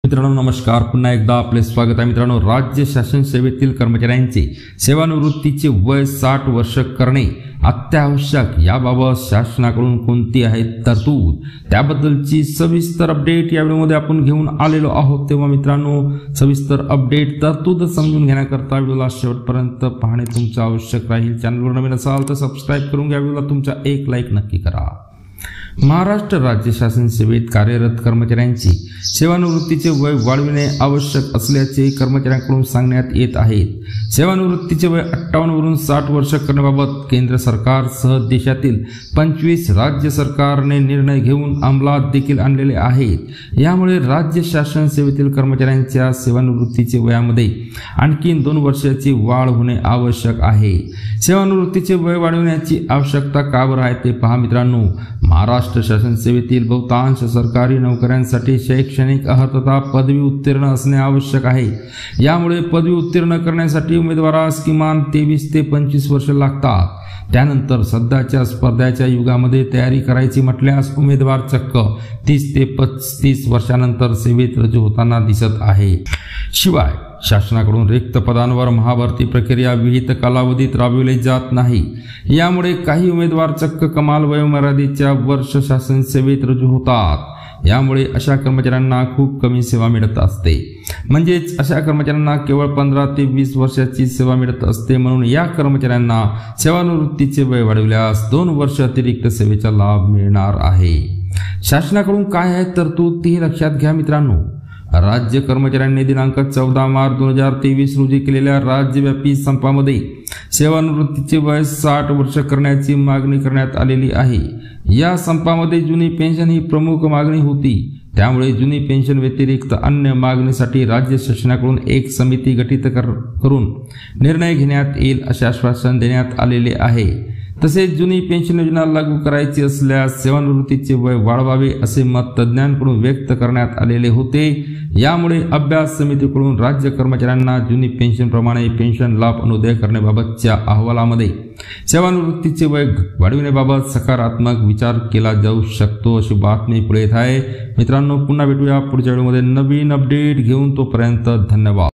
मित्रांनो नमस्कार, पुन्हा एकदा आपले स्वागत आहे। मित्रांनो, राज्य शासन सेवेतील कर्मचाऱ्यांचे सेवानिवृत्तीचे वय 60 वर्ष करणे अत्यावश्यक याबाबत शासनाकडून कोणती आहे तरतूद, त्याबद्दलची सविस्तर अपडेट या व्हिडिओमध्ये आपण घेऊन आलेलो आहोत। तेव्हा मित्रांनो, सविस्तर अपडेट तरतूद समजून घेण्याकरता व्हिडिओला शेवटपर्यंत पाहणे तुमचे आवश्यक राहील। चॅनलवर नवीन असाल तर सबस्क्राइब करून घ्या, व्हिडिओला तुमचा एक लाईक नक्की करा। महाराष्ट्र राज्य शासन सेवेत कार्यरत कर्मचाऱ्यांची सेवानिवृत्तीचे वय वाढविणे आवश्यक असल्याचे कर्मचाऱ्यांकडून सांगण्यात येत आहे। सेवानिवृत्तीचे वय 58 वरून 60 वर्ष करण्याबाबत केंद्र सरकारसह देशातील 25 राज्य सरकारने निर्णय घेऊन अंमलात देखील आणलेले आहेत। यामुळे राज्य शासन सेवेतील कर्मचाऱ्यांच्या सेवानिवृत्तीचे वयामध्ये आणखी 2 वर्षाची वाढ होणे आवश्यक आहे। सेवानिवृत्तीचे वय वाढवण्याची आवश्यकता का बरं आहे ते पहा मित्रांनो। महाराष्ट्र शासन सेवेतील बहुतांश सरकारी नोकऱ्यांसाठी शैक्षणिक अर्हता पदवी उत्तीर्ण असणे आवश्यक आहे। यामुळे पदवी उत्तीर्ण करण्यासाठी उमेदवारास किमान 23 ते 25 वर्ष लागतात। त्यानंतर सध्याच्या स्पर्धेच्या युगामध्ये तयारी करायची म्हटल्यास उमेदवार चक्क 30 ते 35 वर्षानंतर सेवेत रुजू होताना दिसत आहे। शिवाय शासनाकडून रिक्त पदांवर महाभरती प्रक्रिया विहित कालावधीत राबविली जात नाही। यामुळे काही उमेदवार चक्क कमाल वयोमर्यादेच्या वर्ष शासन सेवेत रुजू होतात। यामुळे अशा कर्मचाऱ्यांना खूप कमी सेवा मिळत असते, म्हणजेच अशा कर्मचाऱ्यांना केवळ 15 ते 20 वर्षाची सेवा मिळत असते। म्हणून या कर्मचाऱ्यांना सेवानिवृत्तीचे वय वाढविल्यास 2 वर्ष अतिरिक्त सेवेचा लाभ मिळणार आहे। शासनाकडून काय आहे तरतूद ती लक्षात घ्या मित्रांनो। राज्य कर्मचाऱ्यांनी दिनांक 14 मार्च 2023 रोजी केलेल्या राज्यव्यापी संपामध्ये सेवानिवृत्तीचे वय 60 वर्ष करण्याची मागणी करण्यात आलेली आहे। या संपामध्ये जुनी पेन्शन ही प्रमुख मागणी होती। त्यामुळे जुनी पेन्शन व्यतिरिक्त अन्य मागणीसाठी राज्य शासनाकडून एक समिती गठीत करून निर्णय घेण्यात येईल असे आश्वासन देण्यात आलेले आहे। तसेच जुनी पेन्शन योजना लागू करायची असल्यास सेवानिवृत्तीचे वय वाढवावे असे मत तज्ज्ञांकडून व्यक्त करण्यात आलेले होते। यामुळे अभ्यास समितीकडून राज्य कर्मचाऱ्यांना जुनी पेन्शन प्रमाणे पेन्शन लाभ अनुदय करण्याबाबतच्या अहवालामध्ये सेवानिवृत्तीचे वय वाढविण्याबाबत सकारात्मक विचार केला जाऊ शकतो अशी बातमी पुढे येत आहे। मित्रांनो, पुन्हा भेटूया पुढच्या व्हिडिओमध्ये नवीन अपडेट घेऊन, तोपर्यंत धन्यवाद।